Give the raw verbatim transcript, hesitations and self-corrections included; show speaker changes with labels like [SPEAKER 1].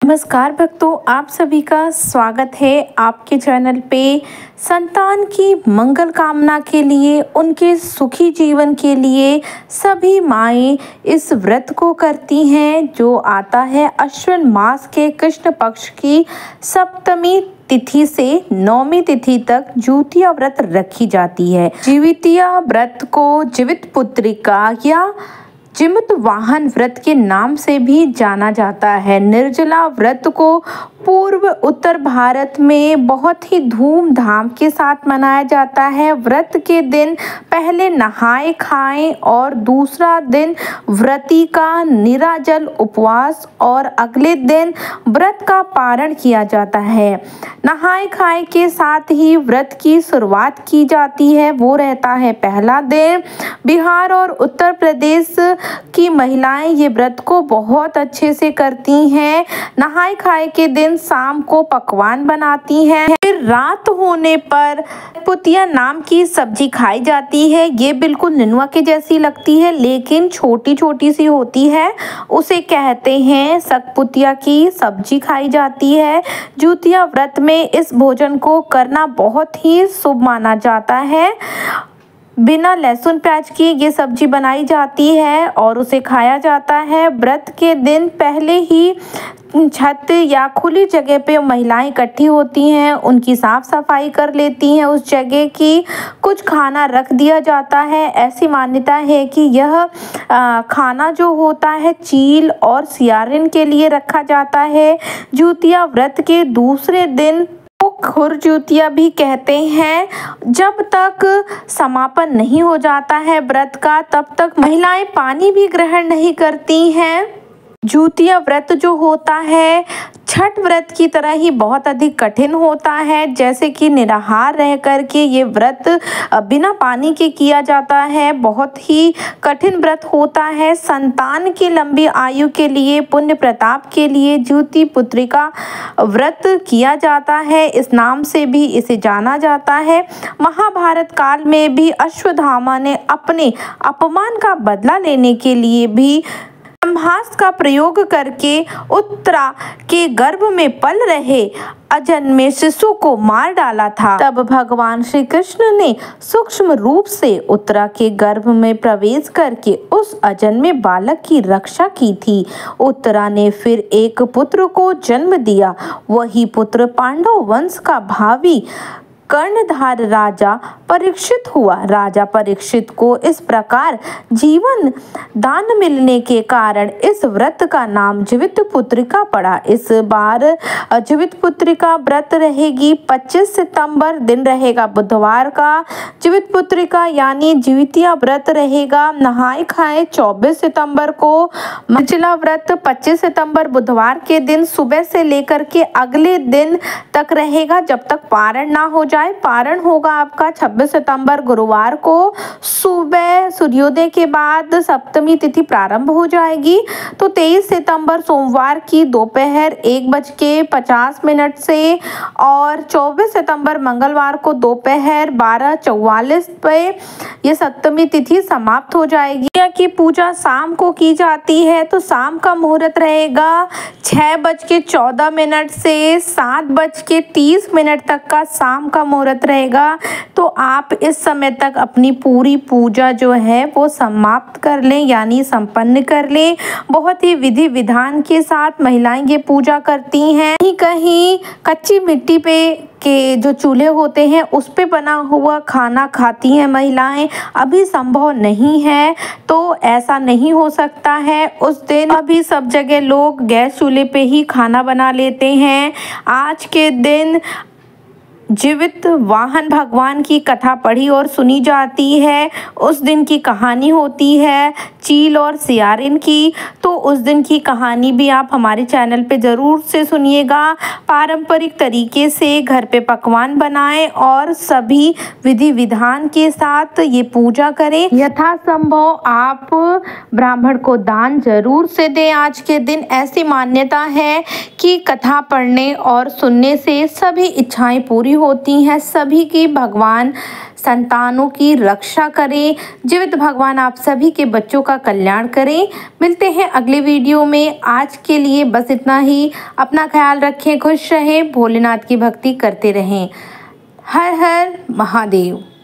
[SPEAKER 1] नमस्कार भक्तों, आप सभी का स्वागत है आपके चैनल पे। संतान की मंगल कामना के लिए, उनके सुखी जीवन के लिए सभी माएँ इस व्रत को करती हैं, जो आता है अश्विन मास के कृष्ण पक्ष की सप्तमी तिथि से नौमी तिथि तक जिवितिया व्रत रखी जाती है। जिवितिया व्रत को जीवित पुत्रिका या जीवित वाहन व्रत के नाम से भी जाना जाता है। निर्जला व्रत को पूर्व उत्तर भारत में बहुत ही धूमधाम के साथ मनाया जाता है। व्रत के दिन पहले नहाए खाएं और दूसरा दिन व्रती का निराजल उपवास और अगले दिन व्रत का पारण किया जाता है। नहाए खाए के साथ ही व्रत की शुरुआत की जाती है, वो रहता है पहला दिन। बिहार और उत्तर प्रदेश की महिलाएं ये व्रत को बहुत अच्छे से करती हैं। नहाए खाए के दिन शाम को पकवान बनाती हैं। फिर रात होने पर पुतिया नाम की सब्जी खाई जाती है। ये बिल्कुल नेनुआ के जैसी लगती है, लेकिन छोटी छोटी सी होती है। उसे कहते हैं सकपुतिया की सब्जी खाई जाती है। जिवितिया व्रत में इस भोजन को करना बहुत ही शुभ माना जाता है। बिना लहसुन प्याज की ये सब्जी बनाई जाती है और उसे खाया जाता है। व्रत के दिन पहले ही छत या खुली जगह पे महिलाएं इकट्ठी होती हैं, उनकी साफ सफाई कर लेती हैं। उस जगह की कुछ खाना रख दिया जाता है। ऐसी मान्यता है कि यह आ, खाना जो होता है चील और सियारिन के लिए रखा जाता है। जिवितिया व्रत के दूसरे दिन खुर जिवितिया भी कहते हैं। जब तक समापन नहीं हो जाता है व्रत का, तब तक महिलाएं पानी भी ग्रहण नहीं करती हैं। जिवितिया व्रत जो होता है छठ व्रत की तरह ही बहुत अधिक कठिन होता है। जैसे कि निराहार रह कर के ये व्रत बिना पानी के किया जाता है। बहुत ही कठिन व्रत होता है। संतान की लंबी आयु के लिए, पुण्य प्रताप के लिए जिविति पुत्रिका व्रत किया जाता है। इस नाम से भी इसे जाना जाता है। महाभारत काल में भी अश्वत्थामा ने अपने अपमान का बदला लेने के लिए भी ब्रह्मास्त्र का प्रयोग करके उत्तरा के गर्भ में पल रहे अजन्मे शिशु को मार डाला था। तब भगवान श्री कृष्ण ने सूक्ष्म रूप से उत्तरा के गर्भ में प्रवेश करके उस अजन्मे बालक की रक्षा की थी। उत्तरा ने फिर एक पुत्र को जन्म दिया। वही पुत्र पांडव वंश का भावी कर्णधार राजा परीक्षित हुआ। राजा परीक्षित को इस प्रकार जीवन दान मिलने के कारण इस व्रत का नाम जीवित पुत्रिका पड़ा। इस बार जीवित पुत्रिका व्रत रहेगी पच्चीस सितंबर, दिन रहेगा बुधवार का। जीवित पुत्रिका यानी जिवितिया व्रत रहेगा नहाए खाए चौबीस सितंबर को। निर्जला व्रत पच्चीस सितंबर बुधवार के दिन सुबह से लेकर के अगले दिन तक रहेगा, जब तक पारण ना हो जाए। पारण होगा आपका छब्बीस सितंबर गुरुवार को। सुबह सूर्योदय के बाद सप्तमी तिथि प्रारंभ हो जाएगी। तो तेईस सितंबर सोमवार की दोपहर एक बज के पचास मिनट से और चौबीस सितंबर मंगलवार को दोपहर बारह चौवालीस पे ये सप्तमी तिथि समाप्त हो जाएगी। की पूजा शाम को की जाती है, तो शाम का मुहूर्त रहेगा छः बज के चौदह मिनट से सात बज के तीस मिनट तक का शाम का मुहूर्त रहेगा। तो आप इस समय तक अपनी पूरी पूजा जो है वो समाप्त कर लें, यानी संपन्न कर लें। बहुत ही विधि विधान के साथ महिलाएं ये पूजा करती हैं। कहीं कहीं कच्ची मिट्टी पे के जो चूल्हे होते हैं उस पे बना हुआ खाना खाती हैं महिलाएं। अभी संभव नहीं है, तो ऐसा नहीं हो सकता है। उस दिन अभी सब जगह लोग गैस चूल्हे पे ही खाना बना लेते हैं। आज के दिन जीवित वाहन भगवान की कथा पढ़ी और सुनी जाती है। उस दिन की कहानी होती है चील और सियारिन की। तो उस दिन की कहानी भी आप हमारे चैनल पे ज़रूर से सुनिएगा। पारंपरिक तरीके से घर पे पकवान बनाएं और सभी विधि विधान के साथ ये पूजा करें। यथासंभव आप ब्राह्मण को दान जरूर से दें। आज के दिन ऐसी मान्यता है कि कथा पढ़ने और सुनने से सभी इच्छाएं पूरी होती हैं सभी की भगवान संतानों की रक्षा करें। जीवित भगवान आप सभी के बच्चों का कल्याण करें। मिलते हैं अगले वीडियो में। आज के लिए बस इतना ही। अपना ख्याल रखें, खुश रहें, भोलेनाथ की भक्ति करते रहें। हर हर महादेव।